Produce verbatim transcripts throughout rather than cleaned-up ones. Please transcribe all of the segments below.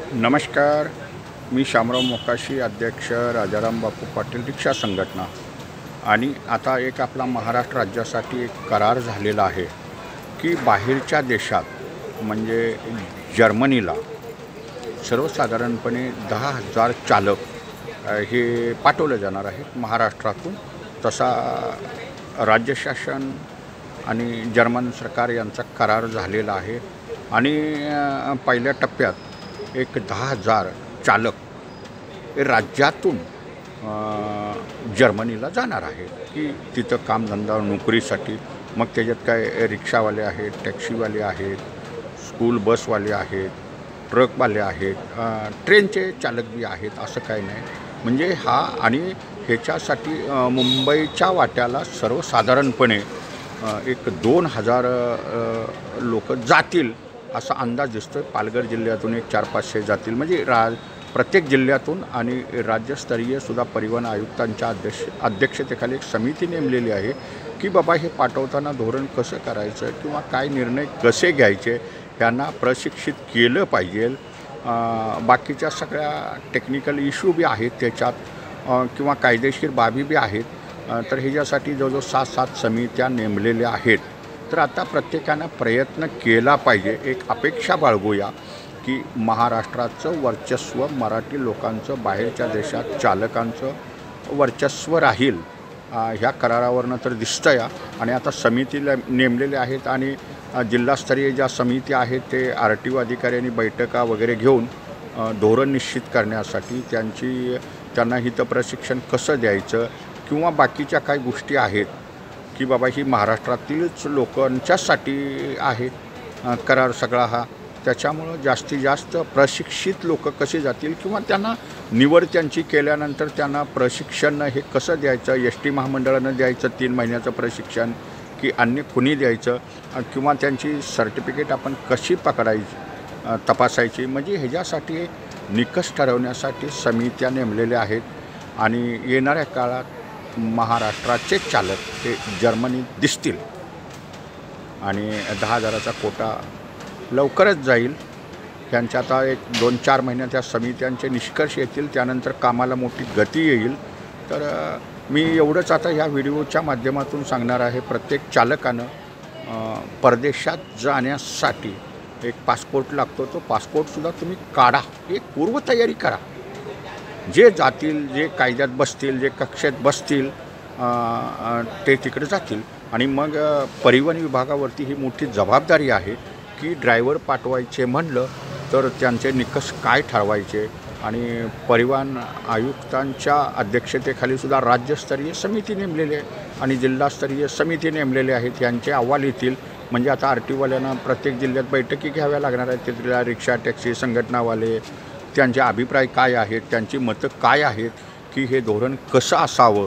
नमस्कार. मी शामराव मोकाशी, अध्यक्ष राजाराम बापू पाटील रिक्षा संघटना. आणि आता एक आपला महाराष्ट्र राज्यासाठी एक करार झालेला आहे की बाहेरच्या देशात म्हणजे जर्मनीला सर्वसाधारणपणे दहा हजार चालक हे पाठवले जाणार आहेत महाराष्ट्रातून. तसा राज्य शासन आणि जर्मन सरकार यांचा करार झालेला आहे. आणि पहिल्या टप्प्यात एक दहा हजार चालक हे राज्यातून जर्मनीला जाणार आहेत की तिथं कामधंदा नोकरीसाठी. मग त्याच्यात काय रिक्षावाले आहेत, टॅक्सीवाले आहेत, स्कूल बसवाले आहेत, ट्रकवाले आहेत, ट्रेनचे चालक बी आहेत, असं काही नाही. म्हणजे हा आणि ह्याच्यासाठी मुंबईच्या वाट्याला सर्वसाधारणपणे एक दोन हजार लोक जातील असा अंदाज दिसतोय. पालघर जिल्ह्यातून एक चार पाचशे जातील. म्हणजे रा प्रत्येक जिल्ह्यातून आणि राज्यस्तरीय सुद्धा परिवहन आयुक्तांच्या अध्यक्ष अध्यक्षतेखाली एक समिती नेमलेली आहे की बाबा हे पाठवताना धोरण कसं करायचं किंवा काय निर्णय कसे घ्यायचे यांना प्रशिक्षित केलं पाहिजे. बाकीच्या सगळ्या टेक्निकल इश्यू बी आहेत त्याच्यात किंवा कायदेशीर बाबी बी आहेत. तर ह्याच्यासाठी जवळजवळ सात सात समित्या नेमलेल्या आहेत. तर आता प्रत्येकानं प्रयत्न केला पाहिजे. एक अपेक्षा बाळगूया की महाराष्ट्राचं वर्चस्व, मराठी लोकांचं बाहेरच्या देशात चालकांचं वर्चस्व राहील. ह्या करारावरनं तर दिसतं या. आणि आता समितीला नेमलेले आहेत आणि जिल्हास्तरीय ज्या समिती आहेत ते आर टी ओ अधिकाऱ्यांनी बैठका वगैरे घेऊन धोरण निश्चित करण्यासाठी त्यांची त्यांना हितं प्रशिक्षण कसं द्यायचं किंवा बाकीच्या काही गोष्टी आहेत की बाबा ही महाराष्ट्रातीलच लोकांच्यासाठी आहे करार सगळा हा. त्याच्यामुळं जास्तीत जास्त प्रशिक्षित लोक कसे जातील किंवा त्यांना निवड त्यांची केल्यानंतर त्यांना प्रशिक्षण हे कसं द्यायचं, एस टी महामंडळानं द्यायचं तीन महिन्याचं प्रशिक्षण की अन्य कुणी द्यायचं किंवा त्यांची सर्टिफिकेट आपण कशी पकडायची तपासायची. म्हणजे ह्याच्यासाठी एक निकष ठरवण्यासाठी समित्या नेमलेल्या आहेत. आणि येणाऱ्या काळात महाराष्ट्राचे चालक हे जर्मनीत दिसतील आणि दहा हजाराचा कोटा लवकरच जाईल. त्यांच्या आता एक दोन चार महिन्यात त्या समित्यांचे निष्कर्ष येतील. त्यानंतर कामाला मोठी गती येईल. तर मी एवढंच आता ह्या व्हिडिओच्या माध्यमातून सांगणार आहे, प्रत्येक चालकानं परदेशात जाण्यासाठी एक पासपोर्ट लागतो. तो पासपोर्टसुद्धा तुम्ही काढा, एक पूर्वतयारी करा. जे जातील, जे कायद्यात बसतील, जे कक्षेत बसतील ते तिकडे जातील. आणि मग परिवहन विभागावरती ही मोठी जबाबदारी आहे की ड्रायव्हर पाठवायचे म्हणलं तर त्यांचे निकष काय ठरवायचे. आणि परिवहन आयुक्तांच्या अध्यक्षतेखाली सुद्धा राज्यस्तरीय समिती नेमलेली आहे आणि जिल्हास्तरीय समिती नेमलेली आहेत. यांचे अहवाल येतील. म्हणजे आता आर टी ओवाल्यांना प्रत्येक जिल्ह्यात बैठकी घ्याव्या लागणार आहेत. तिथल्या रिक्षा टॅक्सी संघटनावाले त्यांचे अभिप्राय काय आहेत, त्यांची मतं काय आहेत की हे धोरण कसं असावं.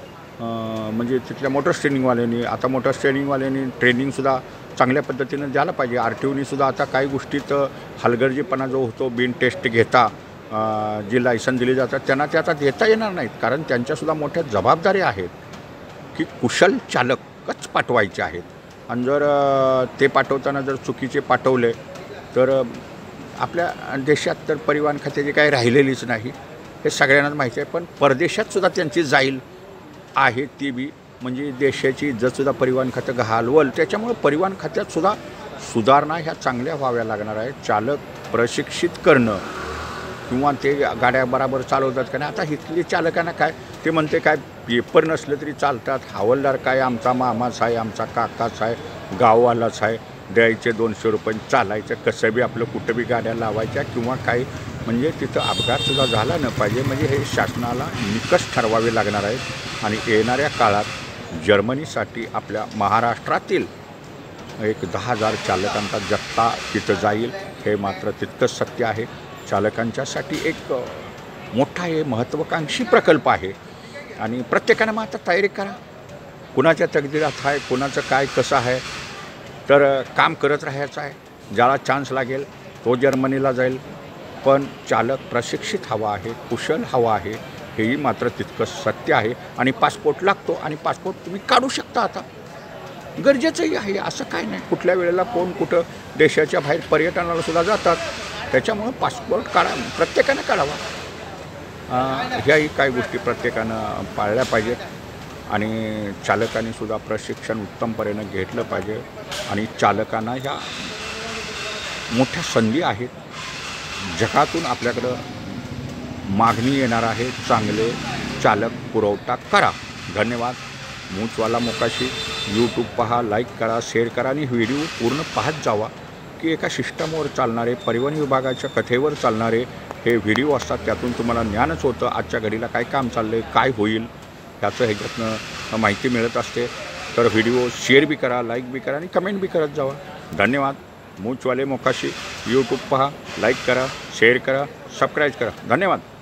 म्हणजे तिथल्या मोटर ट्रेनिंगवाल्यांनी आता मोटर ट्रेनिंगवाल्यांनी ट्रेनिंगसुद्धा चांगल्या पद्धतीनं द्यायला पाहिजे. आर टी ओनीसुद्धा आता काही गोष्टीत हलगर्जीपणा जो होतो बिन टेस्ट घेता जी लायसन दिली जातात त्यांना ते आता देता येणार नाहीत. कारण त्यांच्यासुद्धा मोठ्या जबाबदाऱ्या आहेत की कुशल चालकच पाठवायचे आहेत. आणि जर ते पाठवताना जर चुकीचे पाठवले तर आपल्या देशात तर परिवहन खात्याची काही राहिलेलीच नाही, हे सगळ्यांनाच माहिती आहे. पण परदेशातसुद्धा त्यांची जाईल आहे ती बी. म्हणजे देशाची इज्जतसुद्धा परिवहन खातं घालवल. त्याच्यामुळं परिवहन खात्यातसुद्धा सुधारणा ह्या चांगल्या व्हाव्या लागणार आहेत. चालक प्रशिक्षित करणं किंवा ते गाड्या बराबर चालवतात का नाही. आता इथली चालकांना काय ते म्हणते काय पेपर नसलं तरी चालतात. हवालदार काय आमचा मामाच आहे, आमचा काकाच आहे, गाववालाच आहे, द्यायचे दोनशे रुपये, चालायचं कसं बी आपलं कुठं बी गाड्या लावायच्या किंवा काही. म्हणजे तिथं अपघातसुद्धा झाला न पाहिजे. म्हणजे हे शासनाला निकष ठरवावे लागणार आहेत. आणि येणाऱ्या काळात जर्मनीसाठी आपल्या महाराष्ट्रातील एक दहा हजार चालकांचा जत्था तिथं जाईल. हे मात्र तितकंच सत्य आहे. चालकांच्यासाठी एक मोठा हे महत्त्वाकांक्षी प्रकल्प आहे आणि प्रत्येकानं मग आता तयारी करा. कुणाच्या तकदीरात आहे, कुणाचं काय कसं आहे, तर काम करत राहायचं आहे. ज्याला चान्स लागेल तो जर्मनीला जाईल. पण चालक प्रशिक्षित हवा आहे, कुशल हवा आहे, हेही मात्र तितकं सत्य आहे. आणि पासपोर्ट लागतो आणि पासपोर्ट तुम्ही काढू शकता. आता गरजेचंही आहे, असं काय नाही. कुठल्या वेळेला कोण कुठं देशाच्या बाहेर पर्यटनाला सुद्धा जातात. त्याच्यामुळं पासपोर्ट काढा, प्रत्येकानं काढावा. अ, ह्याही काही गोष्टी प्रत्येकानं पाळल्या पाहिजेत आणि चालकांनी सुद्धा प्रशिक्षण उत्तमपणे घेतलं पाहिजे. आणि चालकांना ह्या मोठ्या संधी आहेत. जगातून आपल्याकडं मागणी येणार आहे. चांगले चालक पुरवठा करा. धन्यवाद. मूचवाला मोकाशी यूट्यूब पहा, लाईक करा, शेअर करा आणि व्हिडिओ पूर्ण पाहत जावा की एका सिस्टमवर चालणारे, परिवहन विभागाच्या कथेवर चालणारे हे व्हिडिओ असतात. त्यातून तुम्हाला ज्ञानच होतं आजच्या घडीला काय काम चाललं आहे, काय होईल ह्याचं ह्याच्यातनं माहिती मिळत असते. तर व्हिडिओ शेअर बी करा, लाईक बी करा आणि कमेंट बी करत जावा. धन्यवाद. मूचवाले मोकाशी यूट्यूब पहा, लाईक करा, शेअर करा, सबस्क्राईब करा. धन्यवाद.